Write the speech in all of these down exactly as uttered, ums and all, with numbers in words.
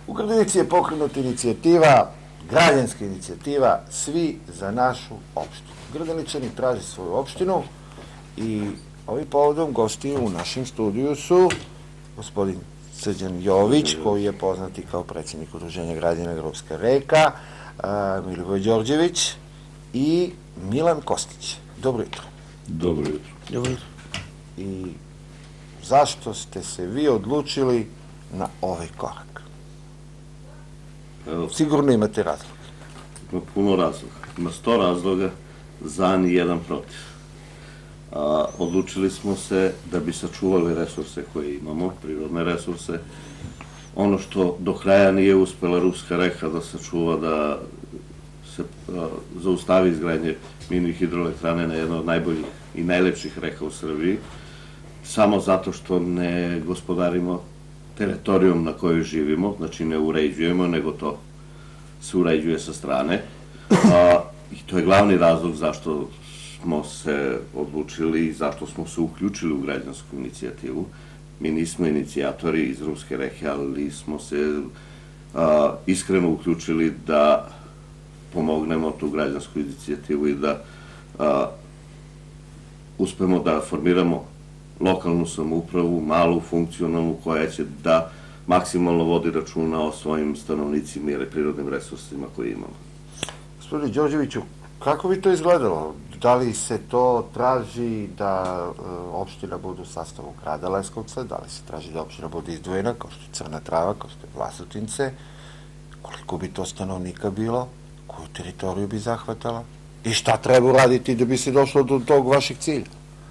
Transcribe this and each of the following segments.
U Grdelici je pokrenuta inicijativa, građanska inicijativa, svi za našu opštinu. Grdeličani traži svoju opštinu i ovim povodom gosti u našem studiju su gospodin Srđan Jović, koji je poznati kao predsjednik Udruženja građana Grobska reka, Milivoj Đorđević i Milan Kostić. Dobro jutro. Dobro jutro. Dobro jutro. I zašto ste se vi odlučili na ovaj korak? Sigurno imate razloga. Ima puno razloga. Ima sto razloga za ni jedan protiv. Odlučili smo se da bi sačuvali resurse koje imamo, prirodne resurse. Ono što do kraja nije uspela Ruska reka da sačuva, da se zaustavi izgradnje mini hidroelektrane na jednoj od najboljih i najlepših reka u Srbiji, samo zato što ne gospodarimo teritorijom na kojoj živimo, znači ne uređujemo, nego to se uređuje sa strane. I to je glavni razlog zašto smo se odlučili i zašto smo se uključili u građansku inicijativu. Mi nismo inicijatori iz Ruske reke, ali smo se iskreno uključili da pomognemo tu građansku inicijativu i da uspemo da formiramo lokalnu samoupravu, malu, funkcionalnu, koja će da maksimalno vodi računa o svojim stanovnicima i prirodnim resursima koje imamo. Gospodine Đorđeviću, kako bi to izgledalo? Da li se to traži da opština bude u sastavu grada Leskovca, da li se traži da opština bude izdvojena, kao što je Crna Trava, kao što je Vlasotince, koliko bi to stanovnika bilo, koju teritoriju bi zahvatala i šta treba uraditi da bi se došlo do tog vašeg cilja?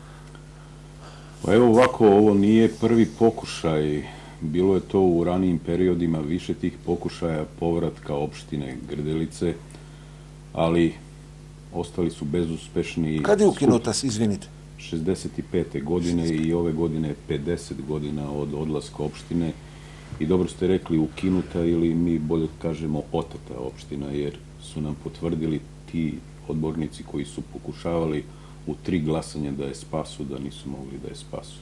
Pa evo ovako, ovo nije prvi pokušaj, bilo je to u ranijim periodima više tih pokušaja povratka opštine Grdelice, ali ostali su bezuspešni. Kada je ukinuta, izvinite? šezdeset pete godine i ove godine pedeset godina od odlaska opštine. I dobro ste rekli, ukinuta ili mi bolje kažemo oteta opština, jer su nam potvrdili ti odbornici koji su pokušavali u tri glasanja da je spasu, da nisu mogli da je spasu.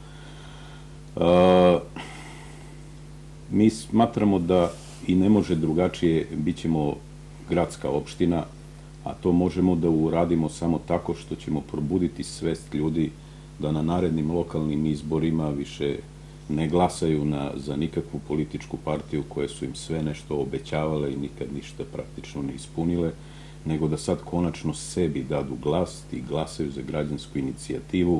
Mi smatramo da i ne može drugačije, bit ćemo gradska opština, a to možemo da uradimo samo tako što ćemo probuditi svest ljudi da na narednim lokalnim izborima više ne glasaju za nikakvu političku partiju koje su im sve nešto obećavale i nikad ništa praktično ne ispunile, nego da sad konačno sebi dadu glas i glasaju za građansku inicijativu.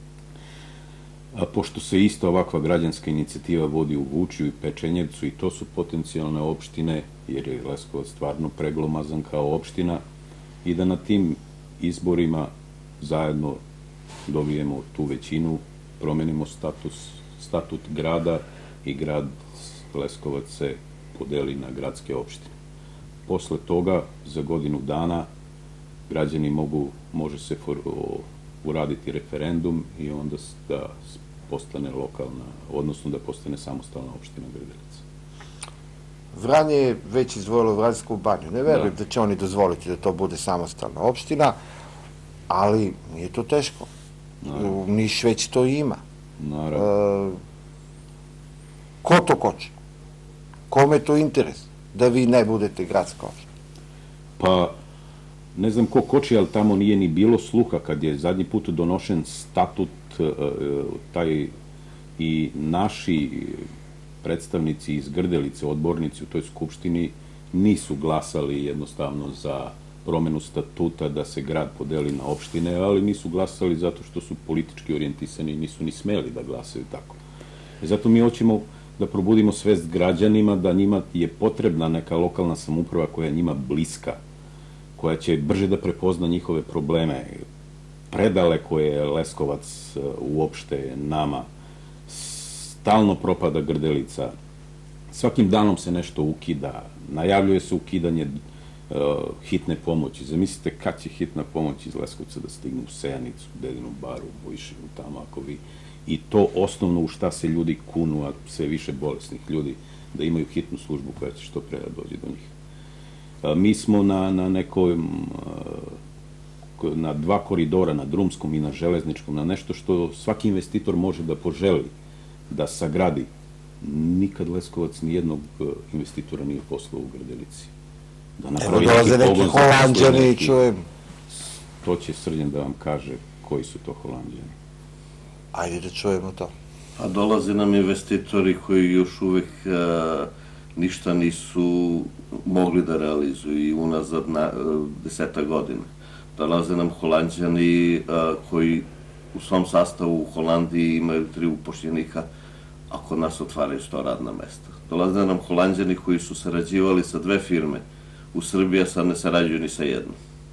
Pošto se isto ovakva građanska inicijativa vodi u Vučju i Pečenjevcu i to su potencijalne opštine, jer je Leskovac stvarno preglomazan kao opština, i da na tim izborima zajedno dobijemo tu većinu, promenimo statut grada i grad Leskovac se podeli na gradske opštine. Posle toga, za godinu dana, građani mogu, može se uraditi referendum i onda da postane lokalna, odnosno da postane samostalna opština Grdelica. Vranje je već izdvojilo Vranjsku banju. Ne verujem da će oni dozvoliti da to bude samostalna opština, ali nije to teško. Niš već to ima. Naravno. Ko to koči? Kome je to interes da vi ne budete gradska opština? Pa, ne znam ko koči, ali tamo nije ni bilo sluha kad je zadnji put donošen statut taj i naši predstavnici iz Grdelice, odbornici u toj skupštini, nisu glasali jednostavno za promenu statuta da se grad podeli na opštine, ali nisu glasali zato što su politički orijentisani i nisu ni smeli da glasaju tako. Zato mi hoćemo da probudimo svest građanima da njima je potrebna neka lokalna samouprava koja je njima bliska, koja će brže da prepozna njihove probleme. Predaleko je Leskovac uopšte nama, stalno propada Grdelica, svakim danom se nešto ukida, najavljuje se ukidanje hitne pomoći. Zamislite kad će hitna pomoć iz Leskovca da stigne u Sejanicu, Dedinu Baru, Bojšinu, tamo ako vi, i to osnovno u šta se ljudi kunu, a sve više bolesnih ljudi, da imaju hitnu službu koja će što pre da dođe do njih. Mi smo na nekoj, na dva koridora, na drumskom i na železničkom, na nešto što svaki investitor može da poželi da sagradi nikad Leskovac nijednog investitora nije poslao u Grdelici. Evo dolaze neki Holanđani, čujem. To će Srđan da vam kaže koji su to Holanđani. Ajde da čujemo to. A dolaze nam investitori koji još uvek ništa nisu mogli da realizuju i unazad deseta godina. Dolaze nam Holanđani koji u svom sastavu u Holandiji imaju tri upošljenika, a kod nas otvaraju sto radna mesta. Dolaze nam Holanđani koji su sarađivali sa dve firme u Srbiji, a sad ne sarađuju ni sa jednom.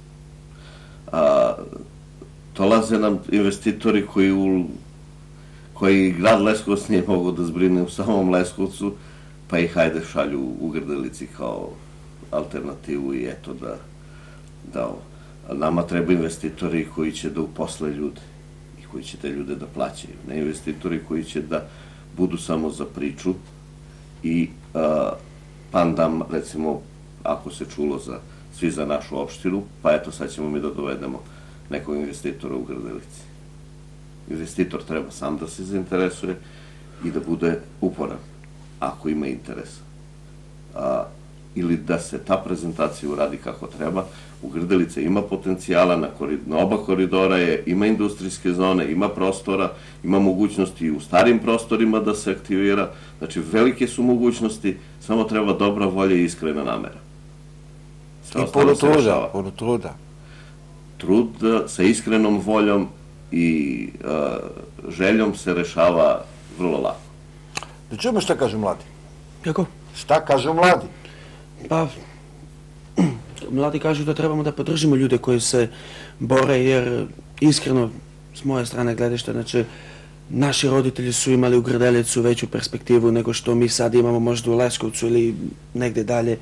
Dolaze nam investitori koji u koji grad Leskovac nije mogao da zbrine u samom Leskovcu, pa ih hajde šalju u Grdelici kao alternativu i eto da da ovo. Nama treba investitori koji će da uposle ljude i koji će te ljude da plaćaju. Ne investitori koji će da budu samo za priču i pandam, recimo, ako se čulo za svi za našu opštinu, pa eto sad ćemo mi da dovedemo nekog investitora u Grdelici. Investitor treba sam da se zainteresuje i da bude uporan, ako ima interesa. Ili da se ta prezentacija uradi kako treba. U Grdelice ima potencijala, na oba koridora je, ima industrijske zone, ima prostora, ima mogućnosti i u starim prostorima da se aktivira. Znači, velike su mogućnosti, samo treba dobra volja i iskrena namera. I puno truda, puno truda. Trud sa iskrenom voljom i željom se rešava vrlo lako. Da čujemo šta kažu mladi. Kako? Šta kažu mladi? Pa, mladi kažu da trebamo da podržimo ljude koji se bore, jer iskreno, s moje strane gledišta, znači, naši roditelji su imali u Grdelicu veću perspektivu nego što mi sad imamo možda u Leskovcu ili negde dalje.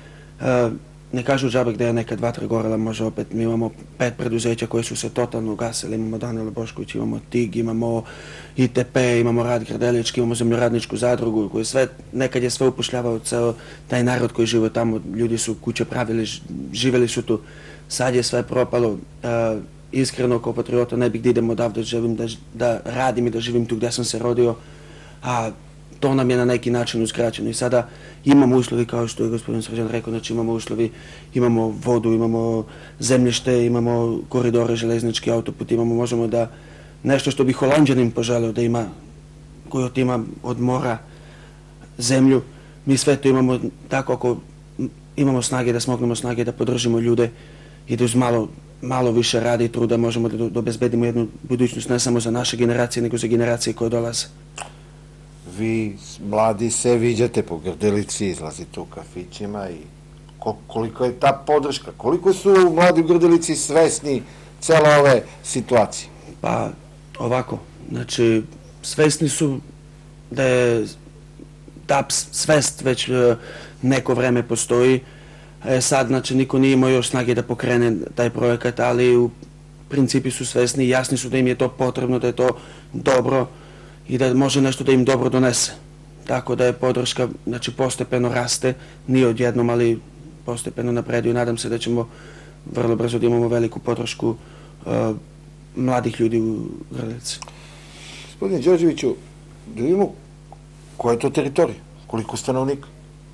Ne kažu džabe gde je nekad vatra gorela, može opet, mi imamo pet preduzeća koje su se totalno ugasili, imamo Danila Bošković, imamo T I G, imamo I T P, imamo Rad Grdelički, imamo Zemljoradničku zadrugu, koji sve, nekad je sve upošljavao ceo taj narod koji žive tamo, ljudi su kuće pravili, živeli su tu, sad je sve propalo. Iskreno, kao patriota, ne bih da idem odavde, želim da radim i da živim tu gde sam se rodio, a to nam je na neki način uskraćeno i sada imamo uslovi, kao što je gospodin Srđan rekao, znači imamo uslovi, imamo vodu, imamo zemljište, imamo koridore, železnički autoput, imamo, možemo da, nešto što bi Holanđanin poželeo da ima, koji otima od mora zemlju, mi sve to imamo tako, ako imamo snage da smognemo snage, da podržimo ljude i da uz malo, malo više rada i truda možemo da obezbedimo jednu budućnost ne samo za naše generacije, nego za generacije koje dolaze. Vi, mladi, se viđate po Grdelici, izlazite u kafićima i koliko je ta podrška, koliko su mladi u Grdelici svesni cele ove situacije? Pa, ovako, znači, svesni su da je ta svest već neko vreme postoji. Sad, znači, niko nije imao još snage da pokrene taj projekat, ali u principi su svesni i jasni su da im je to potrebno, da je to dobro i da može nešto da im dobro donese. Tako da je podrška, znači, postepeno raste, nije odjednom, ali postepeno napreduju. Nadam se da ćemo vrlo brzo da imamo veliku podršku mladih ljudi u Grdelici. Gospodine Đorđeviću, da vidimo koja je to teritorija, koliko stanovnika?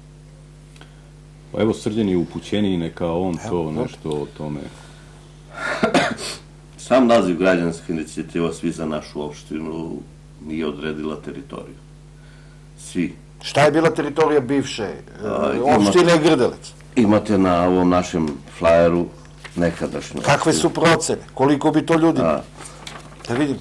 Pa evo, Srđan je upućeniji, neka on to nešto o tome. Sam naziv građanska inicijativa Svi za našu opštinu nije odredila teritoriju. Svi. Šta je bila teritorija bivše opštine Grdelic? Imate na ovom našem flajeru nekadašnju. Kakve su procene? Koliko bi to ljudi? Da vidim.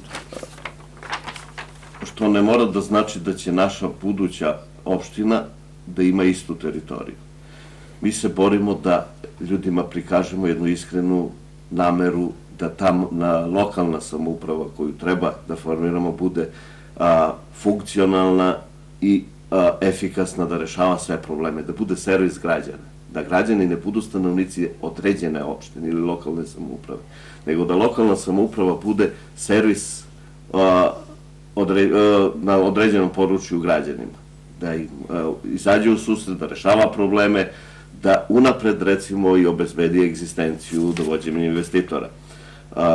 Što ne mora da znači da će naša buduća opština da ima istu teritoriju. Mi se borimo da ljudima prikažemo jednu iskrenu nameru da tam lokalna samouprava koju treba da formiramo bude funkcionalna i efikasna, da rešava sve probleme, da bude servis građana, da građani ne budu stanovnici određene opštine ili lokalne samouprave, nego da lokalna samouprava bude servis na određenom području građanima, da izađe u susret, da rešava probleme, da unapred, recimo, i obezbedi egzistenciju dovođenjem investitora.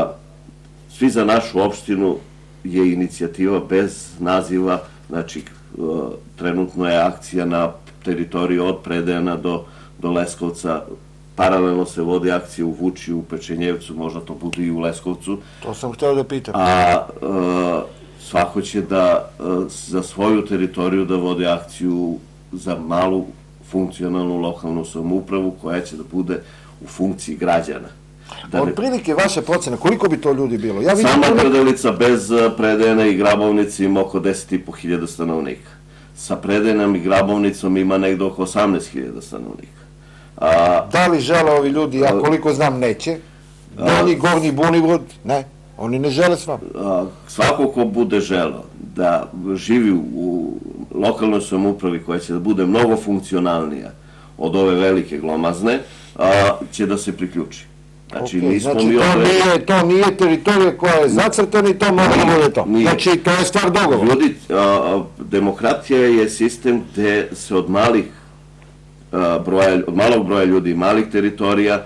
Svi za našu opštinu je inicijativa bez naziva, znači trenutno je akcija na teritoriji od Predejana do, do Leskovca, paralelno se vodi akcija u Vuči, u Pečenjevcu, možda to bude i u Leskovcu. To sam hteo da pitam. A svako će da za svoju teritoriju da vodi akciju za malu funkcionalnu lokalnu samoupravu koja će da bude u funkciji građana. Od prilike vaše procene, koliko bi to ljudi bilo? Sama Grdelica bez Predejana i Grabovnice ima oko deset i po hiljada stanovnika. Sa Predejanom i Grabovnicom ima negde oko osamnaest hiljada stanovnika. Da li žele ovi ljudi, ja koliko znam neće, Donji, Gornji Bunibrod, ne, oni ne žele s vama. Svako ko bude želeo da živi u lokalnoj samoupravi koja će da bude mnogo funkcionalnija od ove velike glomazne, će da se priključi. Znači, to nije teritorija koja je zacrtana i to mora da bude to. Znači, to je stvar dogovora. Ljudi, demokratija je sistem gde se od malih od malog broja ljudi, malih teritorija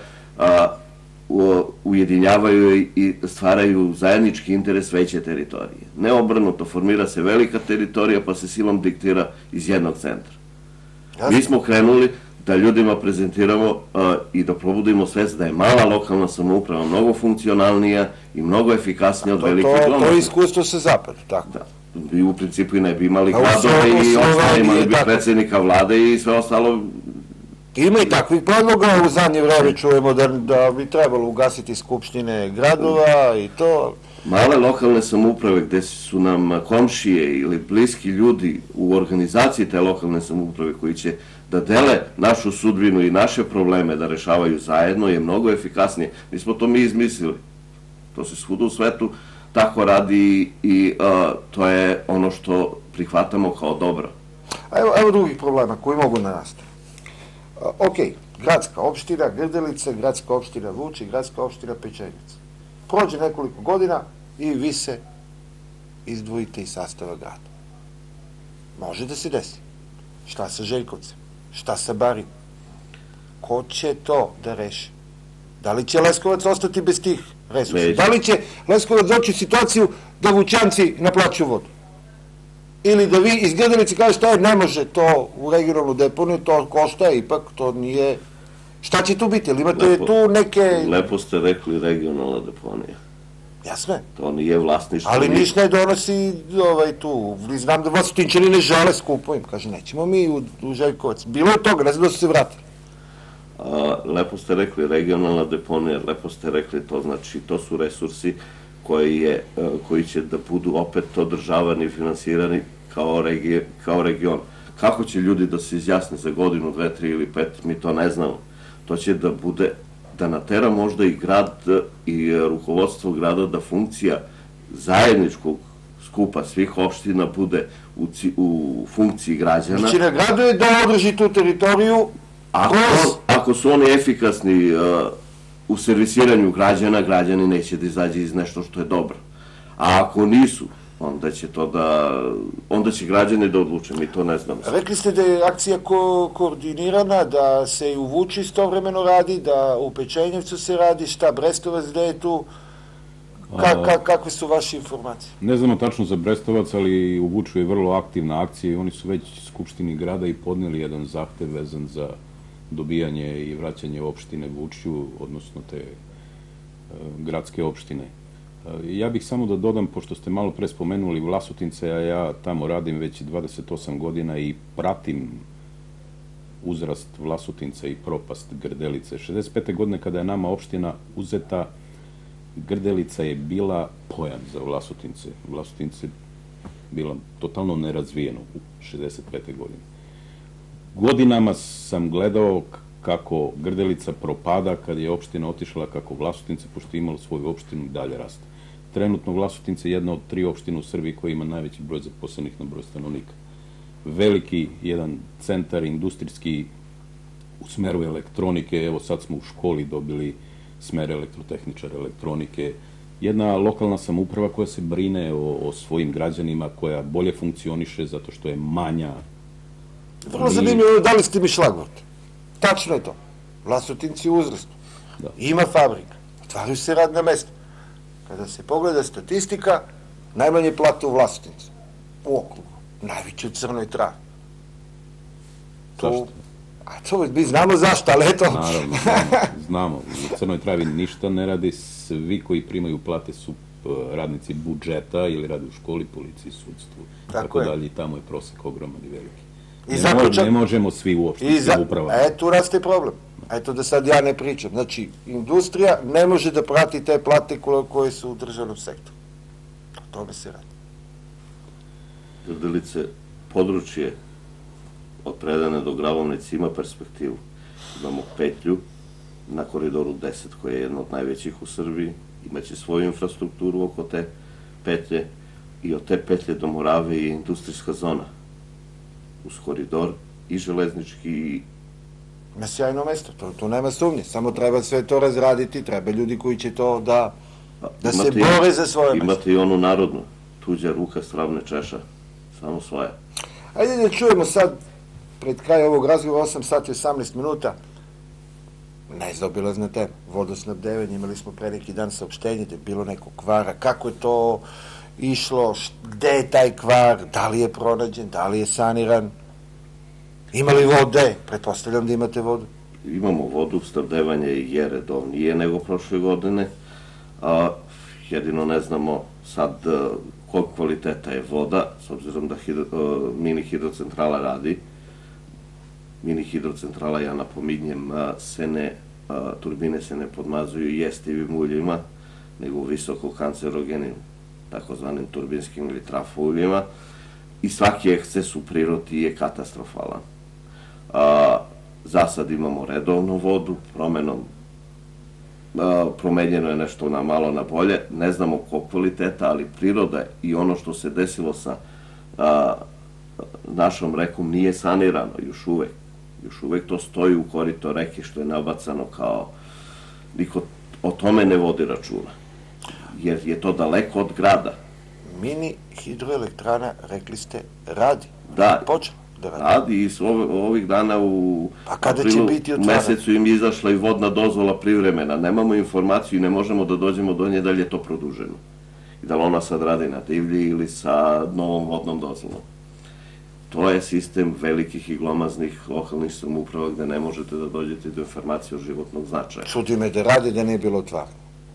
ujedinjavaju i stvaraju zajednički interes veće teritorije. Ne obrnuto, formira se velika teritorija pa se silom diktira iz jednog centra. Mi smo krenuli da ljudima prezentiramo i da probudimo svest da je mala lokalna samouprava mnogo funkcionalnija i mnogo efikasnija od velike glomazne. To je iskustvo sa zapada, tako? Da. I u principu i ne bi imali gradove i ostalo, imali bi predsjednika vlade i sve ostalo. Ima i takvih predloga, u zadnje vreme čujemo da bi trebalo ugasiti skupštine gradova i to. Male lokalne samouprave gde su nam komšije ili bliski ljudi u organizaciji te lokalne samouprave koji će da dele našu sudbinu i naše probleme da rešavaju zajedno je mnogo efikasnije. Nismo to mi izmislili. To se svuda u svetu tako radi i to je ono što prihvatamo kao dobro. Evo drugih problema koji mogu narasti. Ok, gradska opština Grdelica, gradska opština Vuči, gradska opština Pečenjevac. Prođe nekoliko godina i vi se izdvojite iz sastava grada. Može da se desi. Šta sa Željkovcem? Šta sa Barijem? Ko će to da reši? Da li će Leskovac ostati bez tih resursa? Da li će Leskovac doći u situaciju da Vučanci naplaćuju vodu? Ili da vi iz Grdelice kažete, ne može to u regionalnu deponiju, to košta, ipak to nije... Šta će tu biti? Ili imate tu neke... Lepo ste rekli regionalna deponija. Jasno je. To nije vlasništvo. Ali niš ne donosi tu. Znam da Vlasotinčani ne žele skupo im. Kaže, nećemo mi u Željkovac. Bilo je toga, ne znam da su se vratili. Lepo ste rekli regionalna deponija, lepo ste rekli to, znači to su resursi koji će da budu opet održavani i finansirani kao region. Kako će ljudi da se izjasne za godinu, dve, tri ili pet, mi to ne znamo. To će da bude, da natera možda i grad i rukovodstvo grada da funkcija zajedničkog skupa svih opština bude u funkciji građana. Znači na gradu je da održi tu teritoriju. Ako su oni efikasni u servisiranju građana, građani neće da izađe iz nešto što je dobro. A ako nisu, onda će to da, onda će građani da odluče, mi to ne znamo. Rekli ste da je akcija koordinirana, da se i u Vuči istovremeno radi, da u Pečenjevcu se radi, šta Brestovac, gde je tu, kakve su vaše informacije? Ne znamo tačno za Brestovac, ali u Vuču je vrlo aktivna akcija i oni su već Skupštini grada i podneli jedan zahtev vezan za dobijanje i vraćanje opštine Vučju, odnosno te gradske opštine. Ja bih samo da dodam, pošto ste malo pre spomenuli Vlasotince, a ja tamo radim već dvadeset osam godina i pratim uzrast Vlasotinca i propast Grdelice. šezdeset pete godine kada je nama opština uzeta, Grdelica je bila pojam za Vlasotince. Vlasotince je bila totalno nerazvijeno u šezdeset pete godine. Godinama sam gledao kako Grdelica propada kad je opština otišla, kako Vlasotince, pošto je imala svoju opštinu, dalje raste. Trenutno Vlasotince je jedna od tri opštine u Srbiji koja ima najveći broj zaposlenih na broj stanovnika. Veliki jedan centar industrijski u smeru elektronike, evo sad smo u školi dobili smer elektrotehničara elektronike, jedna lokalna samouprava koja se brine o svojim građanima, koja bolje funkcioniše zato što je manja. Vrlo zanimljivo, dali ste mi šlagvort. Tačno je to. Vlasotinci u uzrastu. Ima fabrika. Otvaraju se radna mesta. Kada se pogleda statistika, najmanje plate u Vlasotincu. U okrugu. najveći u Crnoj Travi. Zašto? A to mi znamo zašto, ali eto... Naravno, znamo, znamo. U Crnoj Travi ništa ne radi, svi koji primaju plate su radnici budžeta ili radi u školi, policiji, sudstvu, tako dalje, i tamo je prosek ogroman i veliki. I zaključak... Ne možemo svi uopšte, svi uprava. E, tu raste problem. Eto da sad ja ne pričam. Znači, industrija ne može da prati te plate koje su u državnom sektoru. O tome se radi. Grdelice, područje od Predane do Gravovnice ima perspektivu. Imamo petlju na koridoru deset, koja je jedna od najvećih u Srbiji, imaće svoju infrastrukturu oko te petlje i od te petlje do Morave je industrijska zona. Uz koridor i železnički i... Na sjajno mesto, tu nema sumnje. Samo treba sve to razraditi, treba ljudi koji će to da da se bore za svoje mesto. Imate i onu narodnu, tuđa ruka stravne češa, samo svoja. Ajde da čujemo sad, pred kraj ovog razgovora, osam sati i osamnaest minuta, nezaobilazna tema, vodosnabdevanje, imali smo pre neki dan saopštenje da je bilo nekog kvara, kako je to išlo, gde je taj kvar, da li je pronađen, da li je saniran, ima li vode, pretpostavljam da imate vodu. Imamo vodu, snabdevanje je redovnije nego prošle godine, a jedino ne znamo sad kog kvaliteta je voda, s obzirom da mini hidrocentrala radi. Mini hidrocentrala, ja napominjem, se ne, turbine se ne podmazuju jestivim uljima, nego visoko kancerogenim, takozvanim turbinskim ili trafo uljima, i svaki eksces u prirodi je katastrofalan. Za sad imamo redovnu vodu, promenom promenjeno je nešto na malo na bolje, ne znamo kog kvaliteta, ali priroda i ono što se desilo sa našom rekom nije sanirano još uvek. Još uvek to stoji u korito reke što je nabacano kao... Niko o tome ne vodi računa, jer je to daleko od grada. Mini hidroelektrana, rekli ste, radi. Da, počelo da radi. Radi i ovih dana u aprilu mesecu im izašla i vodna dozvola privremena. Nemamo informaciju i ne možemo da dođemo do nje da li je to produženo. I da li ona sad radi na divlji ili sa novom vodnom dozvolom. To je sistem velikih i glomaznih lokalnih samouprava gde ne možete da dođete do informacije o životnog značaja. Čudi me da radi, da nije bilo otvarno.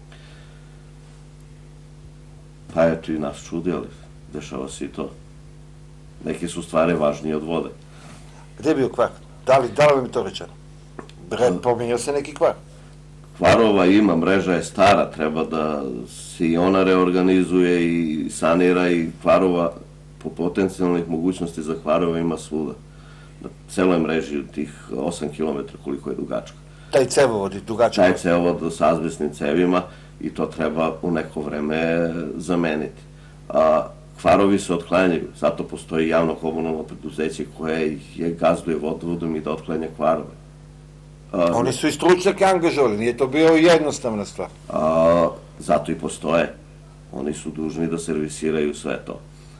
Pa eto i nas čudi, ali dešava se i to. Neke su stvari važnije od vode. Gde je bio kvar? Da li vam je to rečeno? Pominjao se neki kvar? Kvarova ima, mreža je stara, treba da se i ona reorganizuje i sanira, i kvarova, po potencijalnih mogućnosti za kvarova ima svuda. Na celoj mreži tih osam kilometara koliko je dugačka. Taj cevovod je dugačka? Taj cevovod sa azbestnim cevima, i to treba u neko vreme zameniti. Kvarovi se otklanjaju, zato postoji javno komunalno preduzeće koje je gazduje vodovodom i da otklanja kvarove. Oni su i stručnjake angažovali, nije to bio jednostavna stvar. Zato i postoje. Oni su dužni da servisiraju sve to.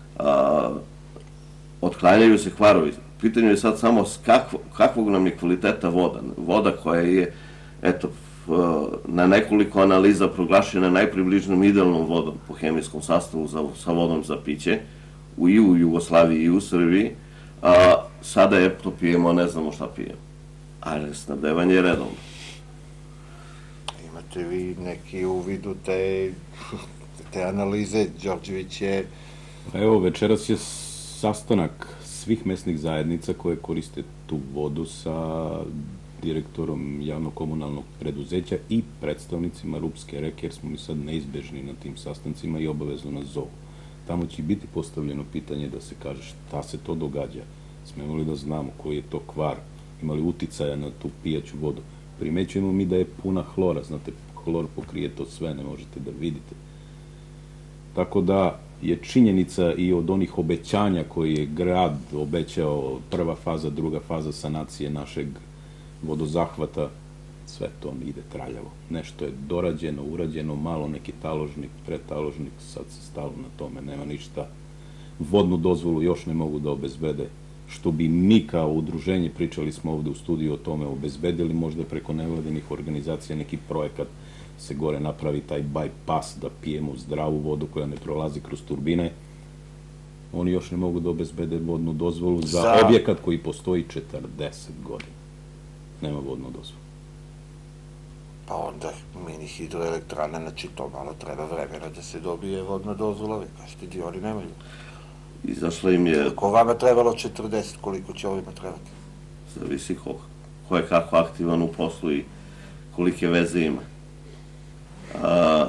Otklanjaju se kvarovi. Pitanje je sad samo kakvog nam je kvaliteta voda. Voda koja je, eto, na nekoliko analiza proglašena najpribližnom idealnom vodom po hemijskom sastavu sa vodom za piće, i u Jugoslaviji i u Srbiji, sada je to pijemo, ne znamo šta pijemo. Ali snabdevanje je redovno. Imate vi neki uvid u te analize, Đorđević je... Evo, večeras je sastanak svih mesnih zajednica koje koriste tu vodu sa direktorom javno-komunalnog preduzeća i predstavnicima Rupske reke, jer smo mi sad neizbežni na tim sastancima i obavezno nas zovu. Tamo će biti postavljeno pitanje da se kaže šta se to događa. Smemo li da znamo koji je to kvar, imali uticaja na tu pijaću vodu. Primećujemo mi da je puna hlora, znate, hlor pokrije to sve, ne možete da vidite. Tako da je činjenica i od onih obećanja koji je grad obećao, prva faza, druga faza sanacije našeg vodozahvata, sve to ide traljavo. Nešto je dorađeno, urađeno, malo neki taložnik, pretaložnik, sad se stalo na tome, nema ništa. Vodnu dozvolu još ne mogu da obezbede, što bi mi kao udruženje, pričali smo ovde u studiju o tome, obezbedili možda preko nevladinih organizacija neki projekat, se gore napravi taj bypass da pijemo zdravu vodu koja ne prolazi kroz turbine. Oni još ne mogu da obezbede vodnu dozvolu za, Za- objekat koji postoji četrdeset godina. Nema vodnu dozvolu. Pa onda mini hidroelektrane, znači to malo treba vremena da se dobije vodna dozvola, vi kažete di oni nemaju. Izašla im je, Ako vama trebalo četrdeset, koliko će ovima trebati? zavisi ko, ko je kako aktivan u poslu i kolike veze ima. A,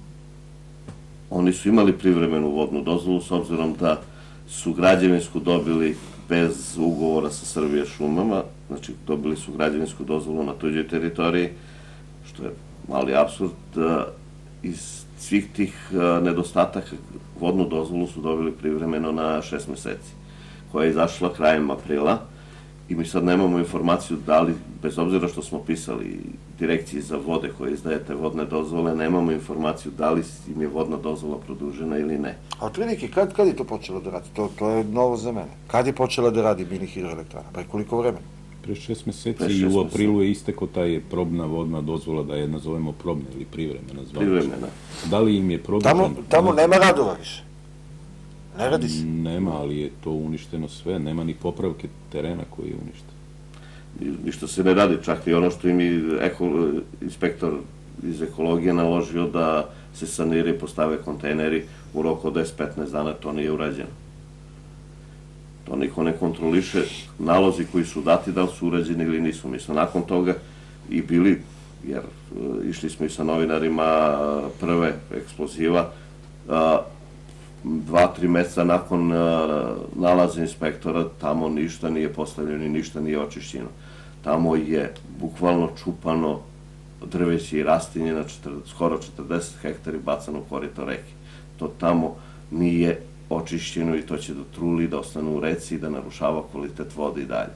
oni su imali privremenu vodnu dozvolu s obzirom da su građevinsku dobili bez ugovora sa Srbija šumama, znači dobili su građevinsku dozvolu na tuđoj teritoriji, što je mali apsurd. A, iz svih tih a, nedostataka vodnu dozvolu su dobili privremeno na šest meseci, koja je izašla krajem aprila i mi sad nemamo informaciju da li, bez obzira što smo pisali direkciji za vode koje izdajete vodne dozvole, nemamo informaciju da li im je vodna dozvola produžena ili ne. A otprilike, kad, kad je to počelo da radi? To, to je novo za mene. Kad je počela da radi mini hidroelektrana? Pre koliko vremena? Pre šest meseci Pre i šest u aprilu je isteko taj probna vodna dozvola, da je nazovemo probna ili privremena zvanična. Privremena. Da li im je produžen? Tamo, tamo nema radova više. Ne radi se. Nema, ali je to uništeno sve. Nema ni popravke terena koji je uništen. I- Ništa se ne radi, čak i ono što im je eko, inspektor iz ekologije naložio da se sanira i postave kontejneri u roku od deset do petnaest dana, to nije urađeno. To niko ne kontroliše, nalozi koji su dati da li su urađeni ili nisu. Mi smo nakon toga i bili, jer e, išli smo i sa novinarima e, prve eksploziva, a, dva, tri meseca nakon a, nalaza inspektora, tamo ništa nije postavljeno i ništa nije očišćeno. Tamo je bukvalno čupano drveće i rastinje na četrdeset, skoro četrdeset hektari bacano u korito reke. To tamo nije očišćeno i to će da truli, da ostane u reci i da narušava kvalitet vode i dalje.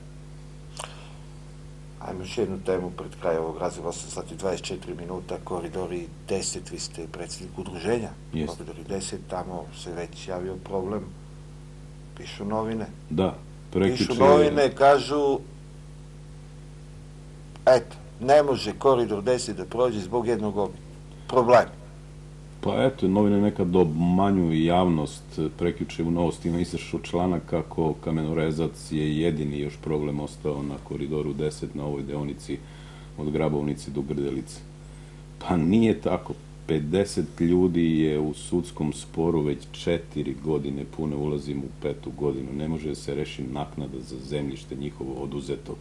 Ajmo još jednu temu pred kraj ovog razreda, osam sati i dvadeset četiri minuta, koridori deset, vi ste predsjednik udruženja, Jeste. koridori deset, tamo se već javio problem, pišu novine. Da, Pišu prekjuče... novine, kažu, eto, ne može koridor deset da prođe zbog jednog objekta. Problem. Pa eto, novine nekad obmanjuju javnost. Prekjuče u Novostima izašao članak kako kamenorezac je jedini još problem ostao na koridoru deset na ovoj deonici od Grabovnice do Grdelice. Pa nije tako. pedeset ljudi je u sudskom sporu već četiri godine pune, ulazimo u petu godinu. Ne može da se reši naknada za zemljište njihovo oduzeto.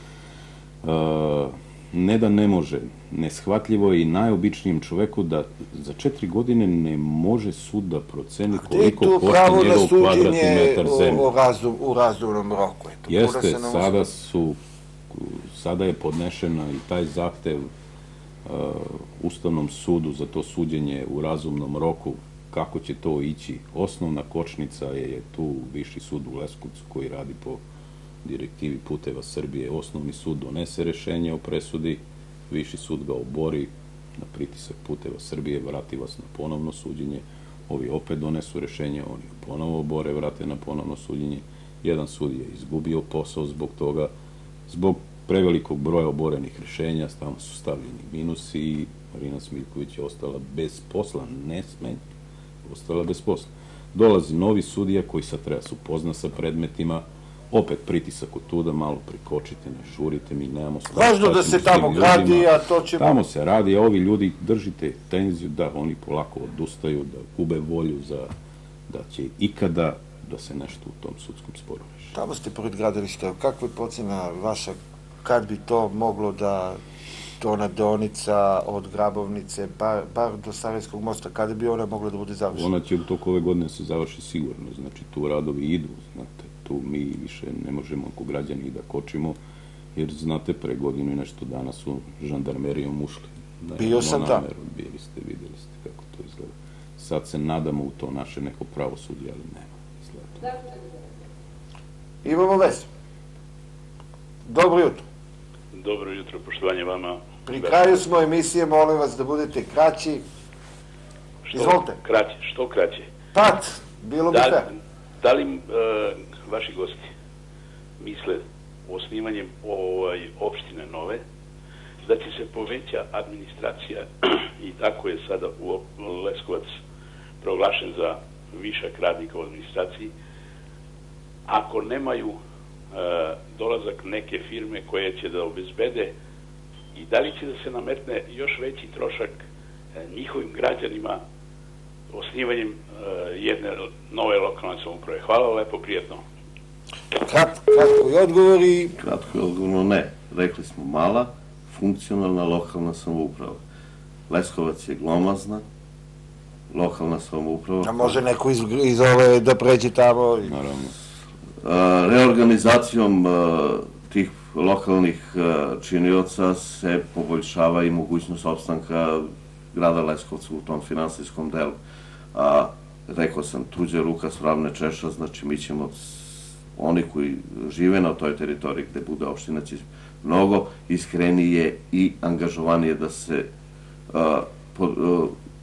Uh, ne da ne može, neshvatljivo je i najobičnijem čoveku da za četiri godine ne može sud da proceni Gde je koliko tu košta pravo na njegov kvadratni suđenje metar zemlje. u, u, razum, u razumnom roku? Eto, mora Jeste, se nam sada uzeti. su, sada je podnešena i taj zahtev uh, Ustavnom sudu za to suđenje u razumnom roku, kako će to ići. Osnovna kočnica je, je tu Viši sud u Leskovcu koji radi po direktivi Puteva Srbije. Osnovni sud donese rešenje o presudi, Viši sud ga obori, na pritisak Puteva Srbije vrati vas na ponovno suđenje, ovi opet donesu rešenje, oni ponovo obore, vrate na ponovno suđenje. Jedan sud je izgubio posao zbog toga, zbog prevelikog broja oborenih rešenja, tamo su stavljeni minusi i Marina Smiljković je ostala bez posla, ne sme, ostala bez posla. Dolazi novi sudija koji sad treba se upozna sa predmetima, opet pritisak od tuda, malo prikočite, ne šurite, mi nemamo stav. Važno da se tamo gradi, a to će... Tamo se radi, a ovi ljudi držite tenziju da oni polako odustaju, da gube volju za da će ikada da se nešto u tom sudskom sporu reši. Tamo ste pored gradilišta, kakva je procena vaša, kad bi to moglo da, to na deonica od Grabovnice, bar, bar do Sarajevskog mosta, kada bi ona mogla da bude završena? Ona će u toku ove godine se završi sigurno, znači tu radovi idu, znate, tu mi više ne možemo ako građani da kočimo, jer znate, pre godinu i nešto dana su žandarmerijom ušli. Bio sam tamo. Bili ste, videli ste kako to izgleda. Sad se nadamo u to naše neko pravosuđe, ali nema. Izgleda. Imamo vezu. Dobro jutro. Dobro jutro, poštovanje vama. Pri kraju smo emisije, molim vas da budete kraći. Što Izvolite. Kraće, što kraće. Pat, bilo bi Da, fer. da li e, vaši gosti misle osnivanjem ovaj, opštine nove, da će se poveća administracija i tako je sada u Leskovac proglašen za višak radnika u administraciji, ako nemaju dolazak neke firme koje će da obezbede, i da li će da se nametne još veći trošak njihovim građanima osnivanjem jedne nove lokalne samouprave. Hvala lepo, prijatno. Kratko i odgovori. Kratko i odgovorno ne. Rekli smo mala, funkcionalna lokalna samouprava. Leskovac je glomazna, lokalna samouprava. A može neko iz, iz ove da pređe tamo? Naravno. Reorganizacijom tih lokalnih činioca se poboljšava i mogućnost opstanka grada Leskovca u tom finansijskom delu. A, rekao sam, tuđa ruka sravne češa, znači mi ćemo, oni koji žive na toj teritoriji gde bude opština, će mnogo iskrenije i angažovanije da se a, po, a,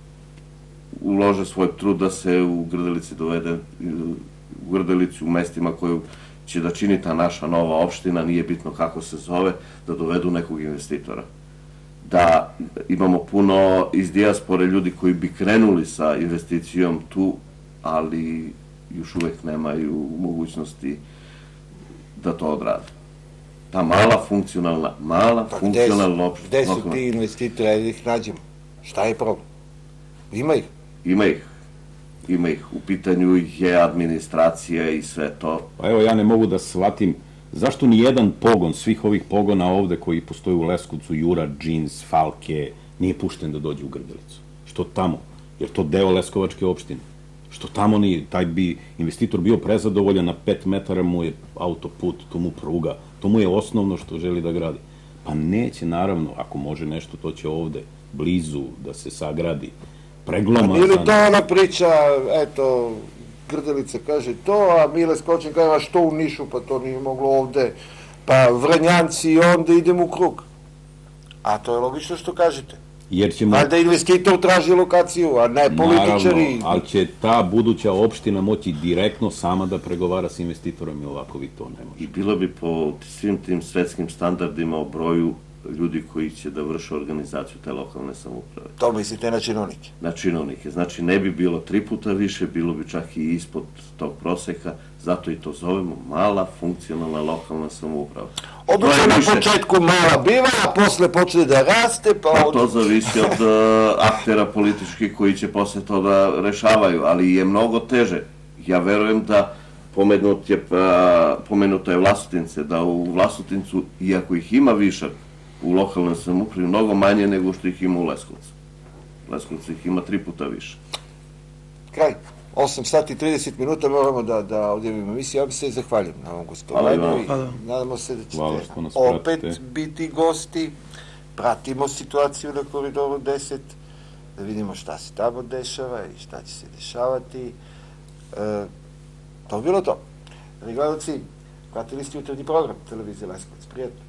ulože svoj trud da se u Grdelici dovede, u Grdelici u mestima koju će da čini ta naša nova opština, nije bitno kako se zove, da dovedu nekog investitora. Da imamo puno iz dijaspore ljudi koji bi krenuli sa investicijom tu, ali još uvek nemaju mogućnosti da to odrade. Ta mala funkcionalna, mala funkcionalna opština. Gde su ti investitori, ajde ih nađemo? Šta je problem? Ima ih? Ima ih. Ima ih. U pitanju je administracija i sve to. Pa evo, ja ne mogu da shvatim zašto ni jedan pogon svih ovih pogona ovde koji postoji u Leskovcu, Jura, Džins, Falke, nije pušten da dođe u Grdelicu. Što tamo? Jer to deo Leskovačke opštine. Što tamo nije? Taj bi investitor bio prezadovoljan, na pet metara mu je autoput, to mu pruga, to mu je osnovno što želi da gradi. Pa neće, naravno, ako može nešto, to će ovde, blizu, da se sagradi. Preglomazan. Ili to ona priča, eto, Grdelica kaže to, a Mile Skočin kaže, a što u Nišu, pa to nije moglo ovde, pa Vrnjanci i onda idemo u krug. A to je logično što kažete. Jer ćemo... Valjda investitor traži lokaciju, a ne političari. Naravno, ali će ta buduća opština moći direktno sama da pregovara s investitorom i ovako vi to ne možete. I bilo bi po svim tim svetskim standardima o broju ljudi koji će da vrše organizaciju te lokalne samouprave. To mislite na činovnike? Na činovnike. Znači, ne bi bilo tri puta više, bilo bi čak i ispod tog proseka, zato i to zovemo mala, funkcionalna lokalna samouprava. Obično na početku mala biva, a posle počne da raste, pa... Pa to zavisi od aktera političkih koji će posle to da rešavaju, ali je mnogo teže. Ja verujem da pomenuto je Vlasotince, da u Vlasotincu, iako ih ima višak, u lokalnoj samoupravi mnogo manje nego što ih ima u Leskovcu. Leskovcu ih ima tri puta više. Kraj. osam sati i trideset minuta moramo da odjavimo emisiju. Ja bi se zahvaljujem na ovom gostovanju i nadamo se da ćete opet biti gosti. Pratimo situaciju na Koridoru deset, da vidimo šta se tamo dešava i šta će se dešavati. To bi bilo to. Dragi gledalci, pratili ste jutarnji program televizije Leskovac. Prijetno.